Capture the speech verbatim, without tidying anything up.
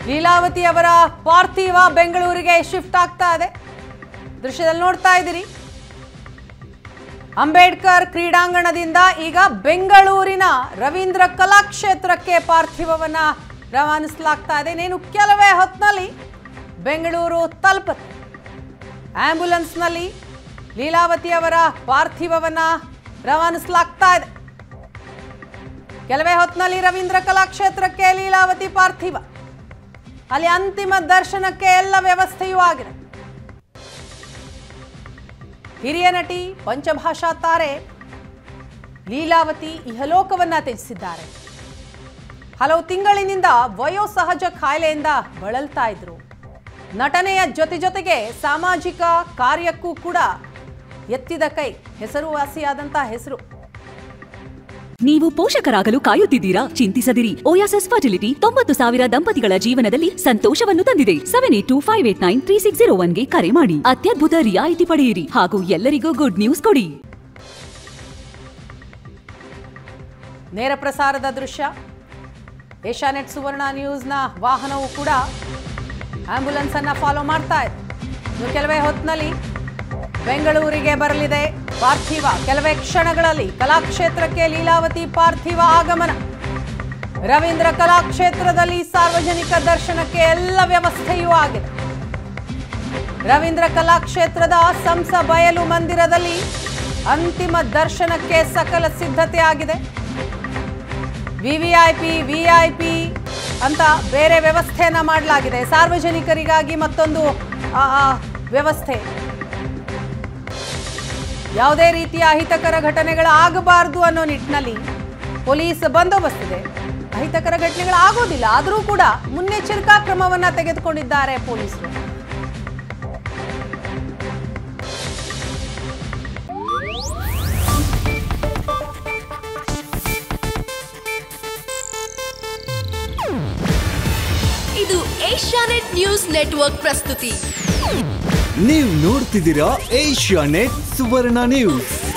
ಲೀಲಾವತಿ ಅವರ ಪಾರ್ಥಿವ ಬೆಂಗಳೂರಿಗೆ ಶಿಫ್ಟ್ ಆಗ್ತಾ ಇದೆ. ದೃಶ್ಯದಲ್ಲಿ ನೋಡ್ತಾ ಇದ್ದೀರಿ, ಅಂಬೇಡ್ಕರ್ ಕ್ರೀಡಾಂಗಣದಿಂದ ಈಗ ಬೆಂಗಳೂರಿನ ರವೀಂದ್ರ ಕಲಾಕ್ಷೇತ್ರಕ್ಕೆ ಪಾರ್ಥಿವವನ್ನ ರವಾನಿಸಲಾಗ್ತಾ ಇದೆ. ಇನ್ನೇನು ಕೆಲವೇ ಹೊತ್ತಿನಲ್ಲಿ ಬೆಂಗಳೂರು ತಲುಪುತ್ತೆ. ಆಂಬ್ಯುಲೆನ್ಸ್ನಲ್ಲಿ ಲೀಲಾವತಿ ಅವರ ಪಾರ್ಥಿವವನ್ನ ರವಾನಿಸಲಾಗ್ತಾ ಇದೆ. ಕೆಲವೇ ಹೊತ್ತಿನಲ್ಲಿ ರವೀಂದ್ರ ಕಲಾಕ್ಷೇತ್ರಕ್ಕೆ ಲೀಲಾವತಿ ಪಾರ್ಥಿವ, ಅಲ್ಲಿ ಅಂತಿಮ ದರ್ಶನಕ್ಕೆ ಎಲ್ಲ ವ್ಯವಸ್ಥೆಯೂ ಆಗಿದೆ. ಹಿರಿಯ ನಟಿ ಪಂಚಭಾಷಾ ತಾರೆ ಲೀಲಾವತಿ ಇಹಲೋಕವನ್ನ ತ್ಯಜಿಸಿದ್ದಾರೆ. ಹಲವು ತಿಂಗಳಿನಿಂದ ವಯೋಸಹಜ ಕಾಯಿಲೆಯಿಂದ ಬಳಲ್ತಾ ಇದ್ರು. ನಟನೆಯ ಜೊತೆ ಜೊತೆಗೆ ಸಾಮಾಜಿಕ ಕಾರ್ಯಕ್ಕೂ ಕೂಡ ಎತ್ತಿದ ಕೈ, ಹೆಸರುವಾಸಿಯಾದಂತ ಹೆಸರು. ನೀವು ಪೋಷಕರಾಗಲು ಕಾಯುತ್ತಿದ್ದೀರಾ? ಚಿಂತಿಸದಿರಿ. ಓಯಾಸಿಸ್ ಫರ್ಟಿಲಿಟಿ ತೊಂಬತ್ತು ಸಾವಿರ ದಂಪತಿಗಳ ಜೀವನದಲ್ಲಿ ಸಂತೋಷವನ್ನು ತಂದಿದೆ. Seven eight two five eight nine three six zero ಒನ್ಗೆ ಕರೆ ಮಾಡಿ ಅತ್ಯದ್ಭುತ ರಿಯಾಯಿತಿ ಪಡೆಯಿರಿ ಹಾಗೂ ಎಲ್ಲರಿಗೂ ಗುಡ್ ನ್ಯೂಸ್ ಕೊಡಿ. ನೇರ ಪ್ರಸಾರದ ದೃಶ್ಯ. ಏಷ್ಯಾನೆಟ್ ಸುವರ್ಣ ನ್ಯೂಸ್ನ ವಾಹನವು ಕೂಡ ಆಂಬ್ಯುಲೆನ್ಸ್ ಅನ್ನ ಫಾಲೋ ಮಾಡ್ತಾ ಇದೆ. ಇನ್ನು ಕೆಲವೇ ಹೊತ್ತಿನಲ್ಲಿ ಬೆಂಗಳೂರಿಗೆ ಬರಲಿದೆ ಪಾರ್ಥಿವ. ಕೆಲವೇ ಕ್ಷಣಗಳಲ್ಲಿ ಕಲಾಕ್ಷೇತ್ರಕ್ಕೆ ಲೀಲಾವತಿ ಪಾರ್ಥಿವ ಆಗಮನ. ರವೀಂದ್ರ ಕಲಾಕ್ಷೇತ್ರದಲ್ಲಿ ಸಾರ್ವಜನಿಕ ದರ್ಶನಕ್ಕೆ ಎಲ್ಲ ವ್ಯವಸ್ಥೆಯೂ ಆಗಿದೆ. ರವೀಂದ್ರ ಕಲಾಕ್ಷೇತ್ರದ ಸಂಸ ಬಯಲು ಮಂದಿರದಲ್ಲಿ ಅಂತಿಮ ದರ್ಶನಕ್ಕೆ ಸಕಲ ಸಿದ್ಧತೆ ಆಗಿದೆ. ವಿವಿಐಪಿ ವಿಐಪಿ ಅಂತ ಬೇರೆ ವ್ಯವಸ್ಥೆಯನ್ನ ಮಾಡಲಾಗಿದೆ. ಸಾರ್ವಜನಿಕರಿಗಾಗಿ ಮತ್ತೊಂದು ವ್ಯವಸ್ಥೆ. ಯಾವುದೇ ರೀತಿಯ ಅಹಿತಕರ ಘಟನೆಗಳಾಗಬಾರದು ಅನ್ನೋ ನಿಟ್ಟಿನಲ್ಲಿ ಪೊಲೀಸ್ ಬಂದೋಬಸ್ತ್ ಇದೆ. ಅಹಿತಕರ ಘಟನೆಗಳಾಗೋದಿಲ್ಲ, ಆದರೂ ಕೂಡ ಮುನ್ನೆಚ್ಚರಿಕಾ ಕ್ರಮವನ್ನ ತೆಗೆದುಕೊಂಡಿದ್ದಾರೆ ಪೊಲೀಸರು. ಇದು ಏಷ್ಯಾನೆಟ್ ನ್ಯೂಸ್ ನೆಟ್ವರ್ಕ್ ಪ್ರಸ್ತುತಿ. ನೀವು ನೋಡ್ತಿದ್ದೀರಾ ಏಷ್ಯಾನೆಟ್ ಸುವರ್ಣ ನ್ಯೂಸ್.